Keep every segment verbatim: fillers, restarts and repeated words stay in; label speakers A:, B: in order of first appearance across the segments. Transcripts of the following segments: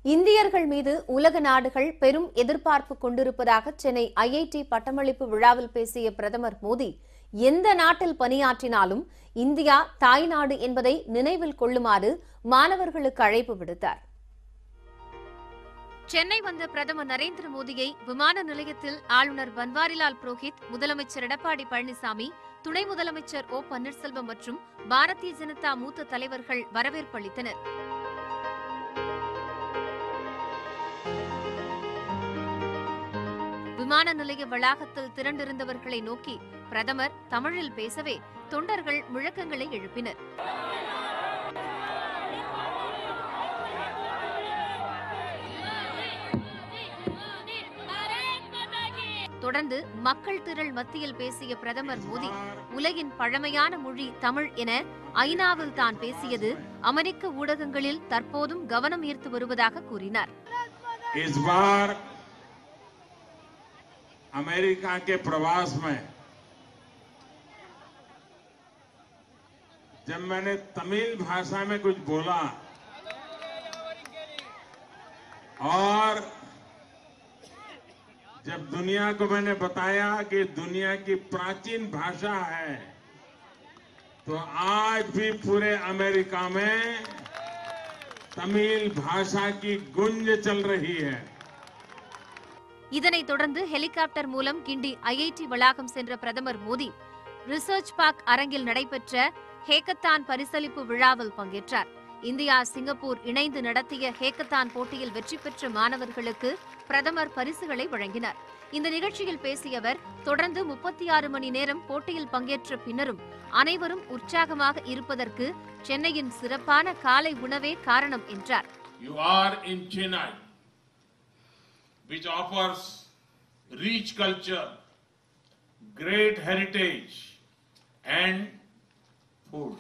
A: இந்தியர்கள் மீது உலக நாடுகள் பெரும் எதிர்பார்ப்பு கொண்டிருப்பதாக சென்னை ஐஐடி பட்டமளிப்பு விழாவில் பேசிய பிரதமர் மோடி, எந்த நாட்டில் பணியாற்றினாலும் இந்தியா தாய்நாடு என்பதை நினைவில் கொள்ளுமாறு மாணவர்களுக்கு அழைப்பு விடுத்தார். சென்னை வந்த பிரதமர் நரேந்திர மோடியை விமான நிலையத்தில் ஆளுநர் பன்வாரிலால் புரோஹித், முதலமைச்சர் எடப்பாடி பழனிசாமி, துணை முதலமைச்சர் ஓ பன்னீர்செல்வம் மற்றும் பாரதிய ஜனதா மூத்த தலைவர்கள் வரவேற்பு அளித்தனர். விமான நிலைய வளாகத்தில் திரண்டிருந்தவர்களை நோக்கி பிரதமர் தமிழில் பேசவே தொண்டர்கள் முழக்கங்களை எழுப்பினர். தொடர்ந்து மக்கள் திரள் மத்தியில் பேசிய பிரதமர் மோடி, உலகின் பழமையான மொழி தமிழ் என ஐநாவில் தான் பேசியது அமெரிக்க ஊடகங்களில் தற்போதும் கவனம் ஈர்த்து வருவதாக கூறினார்.
B: अमेरिका के प्रवास में जब मैंने तमिल भाषा में कुछ बोला और जब दुनिया को मैंने बताया कि दुनिया की प्राचीन भाषा है, तो आज भी पूरे अमेरिका में तमिल भाषा की गूंज चल रही है.
A: இதனைத் தொடர்ந்து ஹெலிகாப்டர் மூலம் கிண்டி ஐஐடி வளாகம் சென்ற பிரதமர் மோடி, ரிசர்ச் பார்க் அரங்கில் நடைபெற்ற ஹேக்கத்தான் பரிசளிப்பு விழாவில் பங்கேற்றார். இந்தியா சிங்கப்பூர் இணைந்து நடத்திய ஹேக்கத்தான் போட்டியில் வெற்றி பெற்ற மாணவர்களுக்கு பிரதமர் பரிசுகளை வழங்கினார். இந்த நிகழ்ச்சியில் பேசிய அவர், தொடர்ந்து முப்பத்தி ஆறு மணி நேரம் போட்டியில் பங்கேற்ற பின்னரும் அனைவரும் உற்சாகமாக இருப்பதற்கு சென்னையின் சிறப்பான காலை உணவே காரணம் என்றார்.
B: You are in Chennai, which offers rich culture, great heritage and food.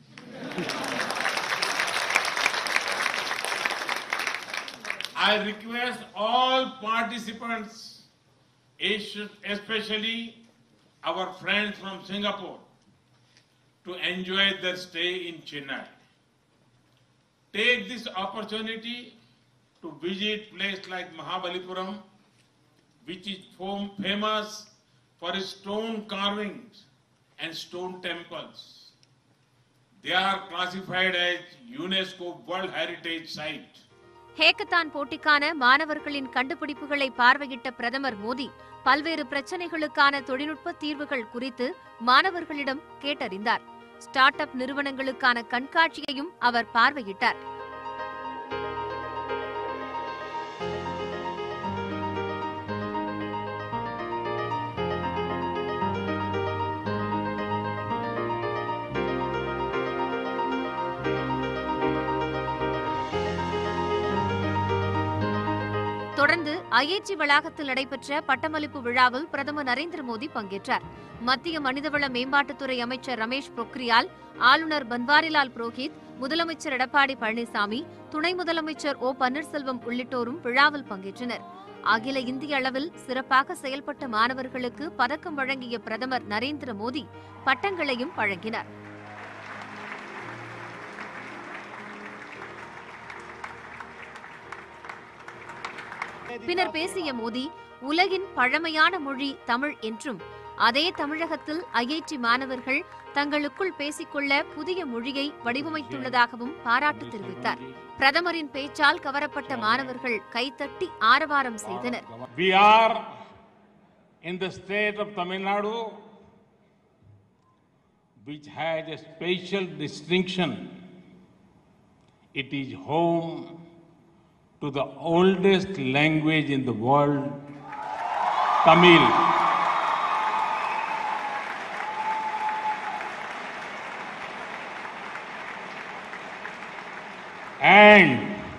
B: I request all participants, especially our friends from Singapore, to enjoy their stay in Chennai. Take this opportunity to visit place like Mahabalipuram, which is famous for its stone carvings and stone temples. They are classified as UNESCO World Heritage Site.
A: Hackathon போட்டிக்கான மாணவர்களின் கண்டுபிடிப்புகளை பார்வையிட்ட பிரதமர் மோடி, பல்வேறு பிரச்சினைகளுக்கான தொழில்நுட்ப தீர்வுகள் குறித்து மாணவர்களிடம் கேட்டறிந்தார். ஸ்டார்ட் அப் நிறுவனங்களுக்கான கண்காட்சியையும் அவர் பார்வையிட்டார். தொடர்ந்து ஐஐடி வளாகத்தில் நடைபெற்ற பட்டமளிப்பு விழாவில் பிரதமர் நரேந்திர மோடி பங்கேற்றார். மத்திய மனிதவள மேம்பாட்டுத்துறை அமைச்சர் ரமேஷ் பொக்ரியால், ஆளுநர் பன்வாரிலால் புரோஹித், முதலமைச்சர் எடப்பாடி பழனிசாமி, துணை முதலமைச்சர் ஓ பன்னீர்செல்வம் உள்ளிட்டோரும் விழாவில் பங்கேற்றனர். அகில இந்திய அளவில் சிறப்பாக செயல்பட்ட மாணவர்களுக்கு பதக்கம் வழங்கிய பிரதமர் நரேந்திர மோடி பட்டங்களையும் வழங்கினார். பின்னர் பேசிய மோடி, உலகின் பழமையான மொழி தமிழ் என்றும், அதே தமிழகத்தில் ஐஐடி மாணவர்கள் தங்களுக்குள் பேசிக்கொள்ள புதிய மொழியை வடிவமைத்துள்ளதாகவும் பாராட்டு தெரிவித்தார். பிரதமரின் பேச்சால் கவரப்பட்ட மாணவர்கள் கைத்தட்டி ஆரவாரம் செய்தனர்.
B: We are in the state of Tamil Nadu, which has a special distinction. It is home to the oldest language in the world, Tamil. And,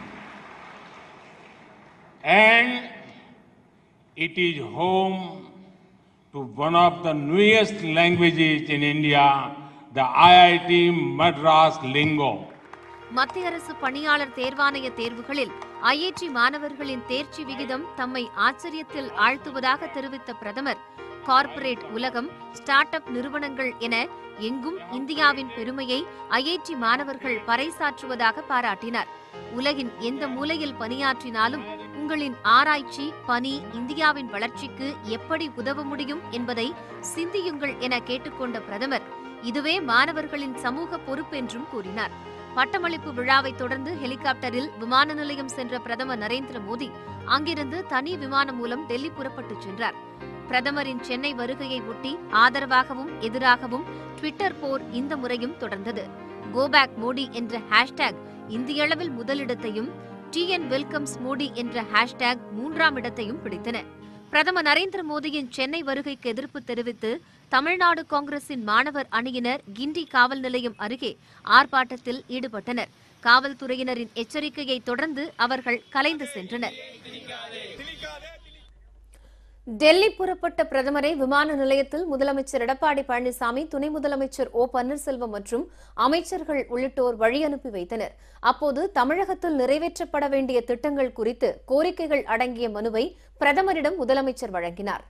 B: and it is home to one of the newest languages in India, the I I T Madras Lingo.
A: மத்திய அரசு பணியாளர் தேர்வாணைய தேர்வுகளில் IIT மாணவர்களின் தேர்ச்சி விகிதம் தம்மை ஆச்சரியத்தில் ஆழ்த்துவதாக தெரிவித்த பிரதமர், கார்ப்பரேட் உலகம், ஸ்டார்ட் அப் நிறுவனங்கள் என எங்கும் இந்தியாவின் பெருமையை ஐஐடி மாணவர்கள் பறைசாற்றுவதாக பாராட்டினார். உலகின் எந்த மூலையில் பணியாற்றினாலும் உங்களின் ஆராய்ச்சி பணி இந்தியாவின் வளர்ச்சிக்கு எப்படி உதவ முடியும் என்பதை சிந்தியுங்கள் என கேட்டுக்கொண்ட பிரதமர் இதுவே மாணவர்களின் சமூக பொறுப்பென்றும் கூறினார். பட்டமளிப்பு விழாவை தொடர்ந்து ஹெலிகாப்டரில் விமான நிலையம் சென்ற பிரதமர் நரேந்திர மோடி அங்கிருந்து தனி விமானம் மூலம் டெல்லி புறப்பட்டுச் சென்றார். பிரதமரின் சென்னை வருகையை ஒட்டி ஆதரவாகவும் எதிராகவும் ட்விட்டர் போர் இந்த முறையும் தொடர்ந்தது. கோபேக் மோடி என்ற ஹேஷ்டேக் இந்தியளவில் முதலிடத்தையும், டிஎன் வெல்கம்ஸ் மோடி என்ற ஹேஷ்டேக் மூன்றாம் இடத்தையும் பிடித்தன. பிரதமர் நரேந்திர மோடியின் சென்னை வருகைக்கு எதிர்ப்பு தெரிவித்து தமிழ்நாடு காங்கிரசின் மாணவர் அணியினர் கிண்டி காவல் நிலையம் அருகே ஆர்ப்பாட்டத்தில் ஈடுபட்டனர். காவல்துறையினரின் எச்சரிக்கையை தொடர்ந்து அவர்கள் கலைந்து சென்றனர். டெல்லி புறப்பட்ட பிரதமரை விமான நிலையத்தில் முதலமைச்சர் எடப்பாடி பழனிசாமி, துணை முதலமைச்சர் ஓ பன்னீர்செல்வம் மற்றும் அமைச்சர்கள் உள்ளிட்டோர் வழி அனுப்பி வைத்தனர். அப்போது தமிழகத்தில் நிறைவேற்றப்பட வேண்டிய திட்டங்கள் குறித்து கோரிக்கைகள் அடங்கிய மனுவை பிரதமரிடம் முதலமைச்சர் வழங்கினார்.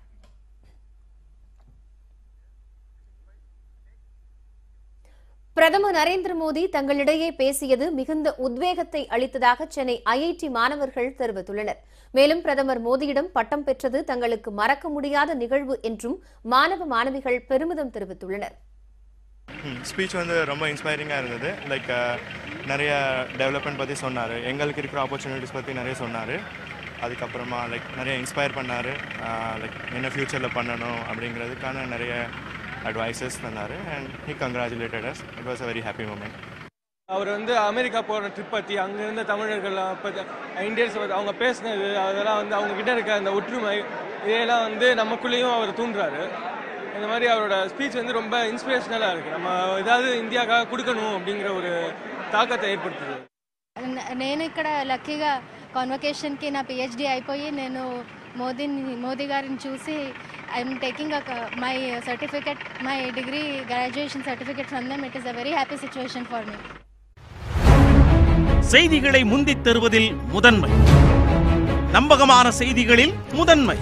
A: பிரதமர் நரேந்திர மோடி தங்களிடையே பேசியது மிகுந்த உத்வேகத்தை அளித்ததாக சென்னை ஐஐடி மாணவர்கள் தெரிவித்துள்ளனர். மேலும் பிரதமர் மோடியிடம் பட்டம் பெற்றது தங்களுக்கு மறக்க முடியாத நிகழ்வு என்றும் மாணவ மாணவிகள் பெருமிதம் தெரிவித்துள்ளனர்.
C: ஸ்பீச் வந்து ரொம்ப இன்ஸ்பைரிங்காக இருந்தது. லைக் நிறைய டெவலப்மெண்ட் பற்றி சொன்னார், எங்களுக்கு இருக்கிற ஆப்பர்ச்சுனிட்டிஸ் பற்றி நிறைய சொன்னார். அதுக்கப்புறமா லைக் நிறைய இன்ஸ்பயர் பண்ணார், லைக் என்ன ஃப்யூச்சரில் பண்ணணும் அப்படிங்கிறதுக்கான நிறைய அட்வைசஸ் தந்தார். And he congratulated us. It was a very happy moment.
D: அவர் வந்து அமெரிக்கா போகிற ட்ரிப் பற்றி, அங்கே இருந்த தமிழர்கள் இந்தியன்ஸ் அவங்க பேசினது, அதெல்லாம் வந்து அவங்க கிட்ட இருக்க அந்த ஒற்றுமை இதெல்லாம் வந்து நமக்குள்ளேயும் அவர் தூண்டுறாரு. இந்த மாதிரி அவரோட ஸ்பீச் வந்து ரொம்ப இன்ஸ்பிரேஷனலாக இருக்குது. நம்ம ஏதாவது இந்தியாவுக்காக கொடுக்கணும் அப்படிங்கிற ஒரு தாக்கத்தை ஏற்படுத்துது.
E: నేను ఇక్కడ లక్కీగా కాన్వకేషన్కి నా పిహెచ్డి అయిపోయి నేను మోదీ మోదీ గారిని చూసి I'm taking my certificate my degree graduation certificate from them. It is a very happy situation for me.
F: செய்திகளை முந்தித் தருவதில் முதன்மை, நம்பகமான செய்திகளில் முதன்மை,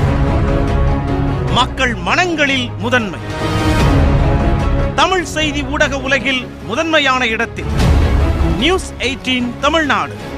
F: மக்கள் மனங்களில் முதன்மை, தமிழ் செய்தி ஊடக உலகில் முதன்மையான இடத்தில் நியூஸ் எய்ட்டீன் தமிழ்நாடு.